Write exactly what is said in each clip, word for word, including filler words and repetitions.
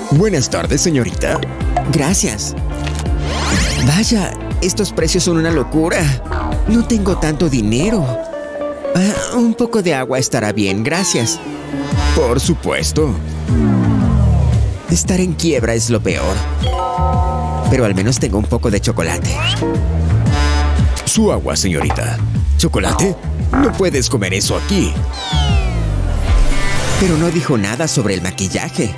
Buenas tardes, señorita. Gracias. Vaya, estos precios son una locura. No tengo tanto dinero. Ah, un poco de agua estará bien, gracias. Por supuesto. Estar en quiebra es lo peor. Pero al menos tengo un poco de chocolate. Su agua, señorita. ¿Chocolate? No puedes comer eso aquí. Pero no dijo nada sobre el maquillaje.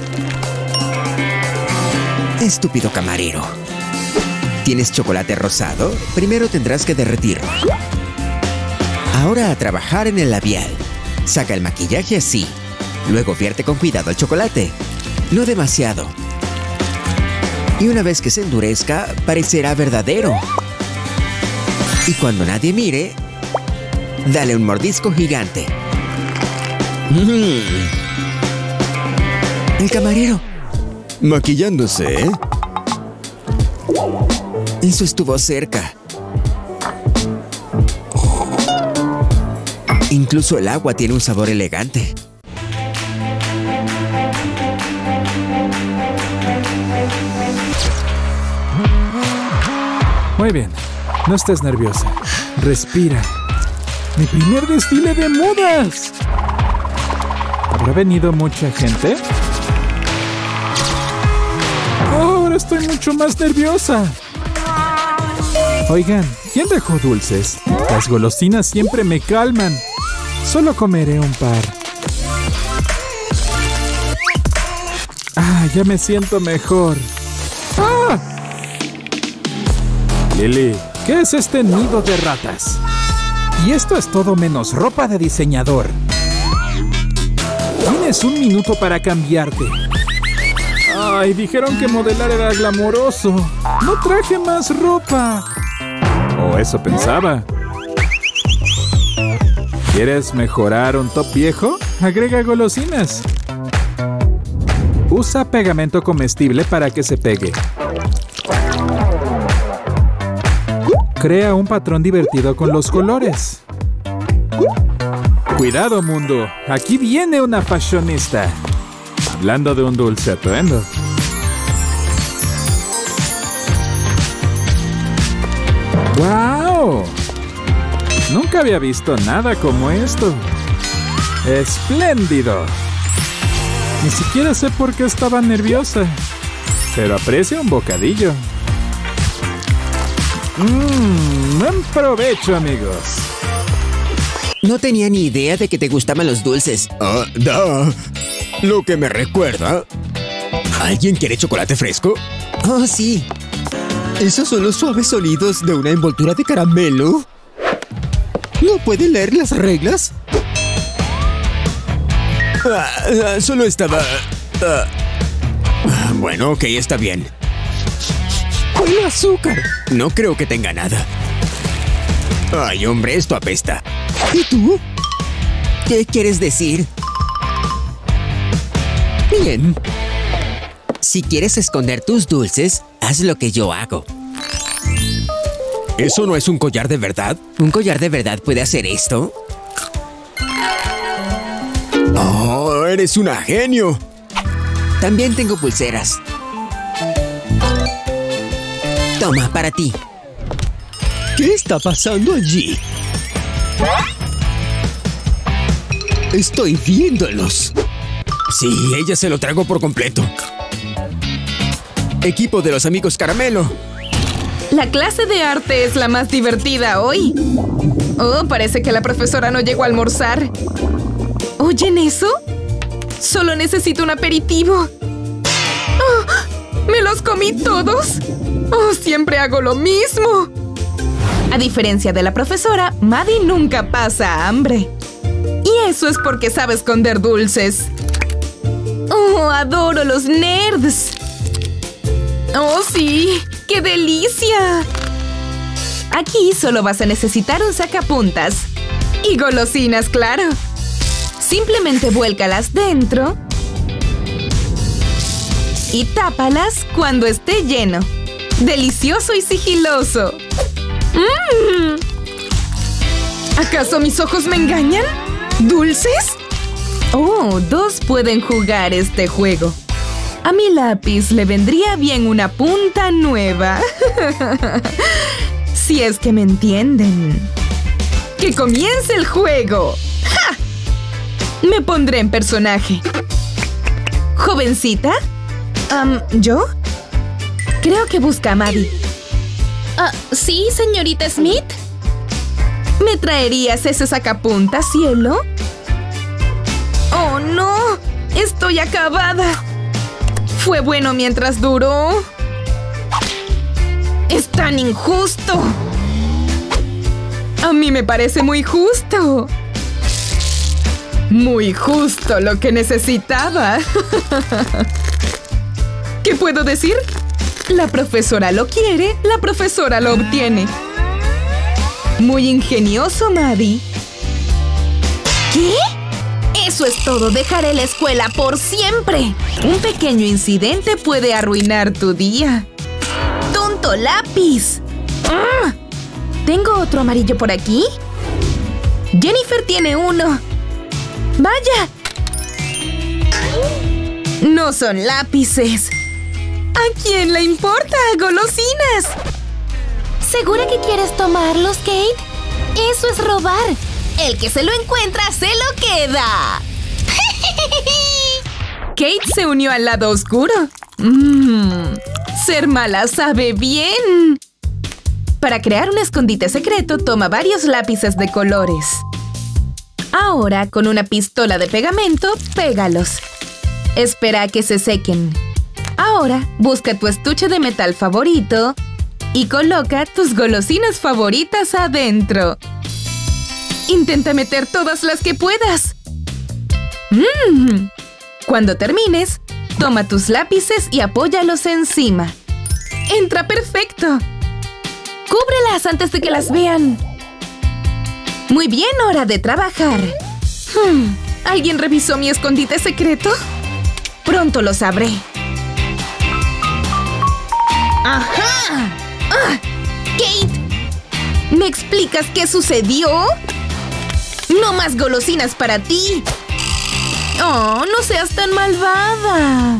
Estúpido camarero. ¿Tienes chocolate rosado? Primero tendrás que derretirlo. Ahora a trabajar en el labial. Saca el maquillaje así. Luego vierte con cuidado el chocolate. No demasiado. Y una vez que se endurezca, parecerá verdadero. Y cuando nadie mire, dale un mordisco gigante. Mm. El camarero. Maquillándose, ¿eh? Eso estuvo cerca. Incluso el agua tiene un sabor elegante. Muy bien, no estés nerviosa. Respira. ¡Mi primer desfile de modas! ¿Habrá venido mucha gente? Oh, ahora estoy mucho más nerviosa. Oigan, ¿quién dejó dulces? Las golosinas siempre me calman. Solo comeré un par. Ah, ya me siento mejor. ¡Ah! Lily, ¿qué es este nido de ratas? Y esto es todo menos ropa de diseñador. Tienes un minuto para cambiarte. Ay, dijeron que modelar era glamoroso. No traje más ropa. O eso pensaba. ¿Quieres mejorar un top viejo? Agrega golosinas. Usa pegamento comestible para que se pegue. Crea un patrón divertido con los colores. Cuidado, mundo. Aquí viene una fashionista. Hablando de un dulce atuendo. ¡Wow! Nunca había visto nada como esto. ¡Espléndido! Ni siquiera sé por qué estaba nerviosa. Pero aprecio un bocadillo. Mmm, buen provecho, amigos. No tenía ni idea de que te gustaban los dulces. Ah, da. Lo que me recuerda. ¿Alguien quiere chocolate fresco? Oh, sí. ¿Esos son los suaves sonidos de una envoltura de caramelo? ¿No puede leer las reglas? Ah, ah, solo estaba... Ah. Ah, bueno, ok, está bien. ¡Huele a azúcar! No creo que tenga nada. Ay, hombre, esto apesta. ¿Y tú? ¿Qué quieres decir? Bien. Si quieres esconder tus dulces, haz lo que yo hago. ¿Eso no es un collar de verdad? ¿Un collar de verdad puede hacer esto? ¡Oh, eres una genio! También tengo pulseras. Toma, para ti. ¿Qué está pasando allí? Estoy viéndolos. Sí, ella se lo tragó por completo. Equipo de los amigos Caramelo. La clase de arte es la más divertida hoy. Oh, parece que la profesora no llegó a almorzar. ¿Oyen eso? Solo necesito un aperitivo. Oh, ¡me los comí todos! ¡Oh, siempre hago lo mismo! A diferencia de la profesora, Maddie nunca pasa hambre. Y eso es porque sabe esconder dulces. ¡Oh, adoro los nerds! ¡Oh, sí! ¡Qué delicia! Aquí solo vas a necesitar un sacapuntas. Y golosinas, claro. Simplemente vuélcalas dentro. Y tápalas cuando esté lleno. ¡Delicioso y sigiloso! ¡Mmm! ¿Acaso mis ojos me engañan? ¿Dulces? Oh, dos pueden jugar este juego. A mi lápiz le vendría bien una punta nueva. Si es que me entienden. ¡Que comience el juego! ¡Ja! Me pondré en personaje. ¿Jovencita? Um, ¿Yo? Creo que busca a Maddie. Ah, ¿sí, señorita Smith? ¿Me traerías ese sacapuntas, cielo? ¡Oh, no! ¡Estoy acabada! Fue bueno mientras duró. ¡Es tan injusto! A mí me parece muy justo. Muy justo lo que necesitaba. ¿Qué puedo decir? La profesora lo quiere, la profesora lo obtiene. Muy ingenioso, Maddie. ¿Qué? Eso es todo. Dejaré la escuela por siempre. Un pequeño incidente puede arruinar tu día. ¡Tonto lápiz! ¡Ah! ¿Tengo otro amarillo por aquí? Jennifer tiene uno. ¡Vaya! No son lápices. ¿A quién le importa? ¡Golosinas! ¿Segura que quieres tomarlos, Kate? Eso es robar. El que se lo encuentra se lo queda. Kate se unió al lado oscuro. Mmm, ser mala sabe bien. Para crear un escondite secreto, toma varios lápices de colores. Ahora, con una pistola de pegamento, pégalos. Espera a que se sequen. Ahora, busca tu estuche de metal favorito y coloca tus golosinas favoritas adentro. Intenta meter todas las que puedas. ¡Mmm! Cuando termines, toma tus lápices y apóyalos encima. ¡Entra perfecto! ¡Cúbrelas antes de que las vean! Muy bien, hora de trabajar. Hmm, ¿alguien revisó mi escondite secreto? Pronto lo sabré. ¡Ajá! ¡Ah! ¡Kate! ¿Me explicas qué sucedió? ¡No más golosinas para ti! ¡Oh, no seas tan malvada!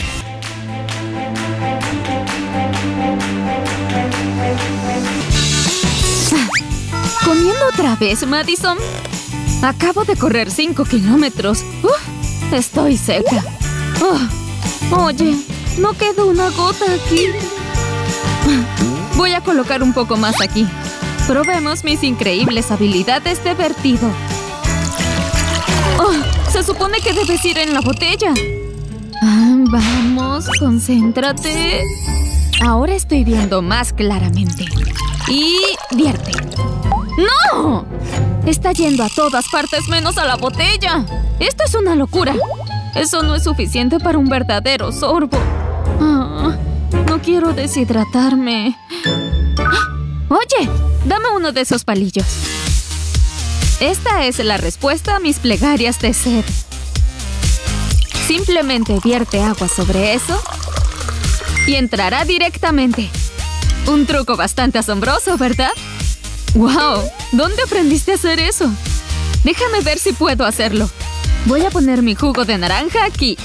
¿Comiendo otra vez, Madison? Acabo de correr cinco kilómetros. Uf, estoy seca. Oh, oye, no queda una gota aquí. Voy a colocar un poco más aquí. Probemos mis increíbles habilidades de vertido. Oh, se supone que debes ir en la botella. Ah, vamos, concéntrate. Ahora estoy viendo más claramente. Y vierte. ¡No! Está yendo a todas partes menos a la botella. Esto es una locura. Eso no es suficiente para un verdadero sorbo. Ah, no quiero deshidratarme. Oye, dame uno de esos palillos. Esta es la respuesta a mis plegarias de sed. Simplemente vierte agua sobre eso y entrará directamente. Un truco bastante asombroso, ¿verdad? ¡Wow! ¿Dónde aprendiste a hacer eso? Déjame ver si puedo hacerlo. Voy a poner mi jugo de naranja aquí.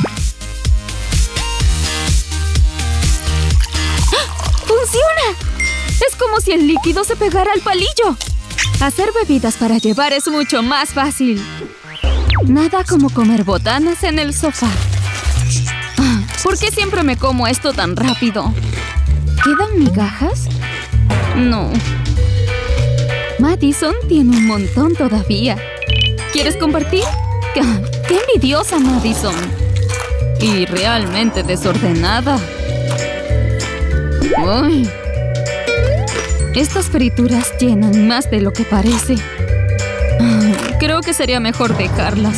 ¡Funciona! Es como si el líquido se pegara al palillo. Hacer bebidas para llevar es mucho más fácil. Nada como comer botanas en el sofá. ¿Por qué siempre me como esto tan rápido? ¿Quedan migajas? No. Madison tiene un montón todavía. ¿Quieres compartir? ¡Qué envidiosa, Madison! Y realmente desordenada. ¡Uy! Estas frituras llenan más de lo que parece. Creo que sería mejor dejarlas.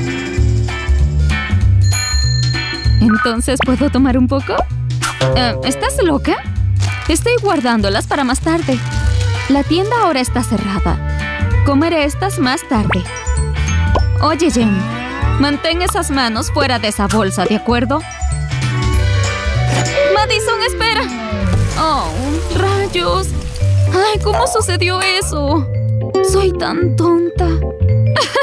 ¿Entonces puedo tomar un poco? Uh, ¿Estás loca? Estoy guardándolas para más tarde. La tienda ahora está cerrada. Comeré estas más tarde. Oye, Jen, mantén esas manos fuera de esa bolsa, ¿de acuerdo? ¡Madison, espera! ¡Oh, rayos! ¡Ay, cómo sucedió eso! Soy tan tonta.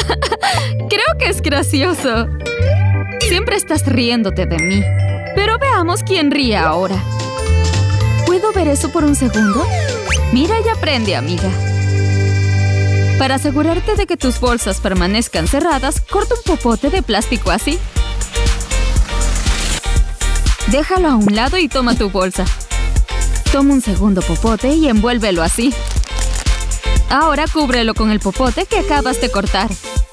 Creo que es gracioso. Siempre estás riéndote de mí. Pero ve Veamos quién ríe ahora. ¿Puedo ver eso por un segundo? Mira y aprende, amiga. Para asegurarte de que tus bolsas permanezcan cerradas, corta un popote de plástico así. Déjalo a un lado y toma tu bolsa. Toma un segundo popote y envuélvelo así. Ahora cúbrelo con el popote que acabas de cortar.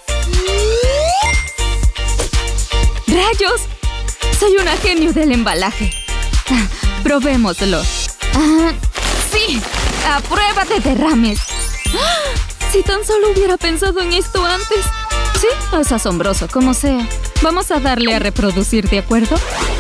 ¡Rayos! Soy una genio del embalaje. Ah, probémoslo. Ah, ¡sí! ¡A prueba de derrames! ¡Ah! Si tan solo hubiera pensado en esto antes. Sí, es asombroso, como sea. Vamos a darle a reproducir, ¿de acuerdo?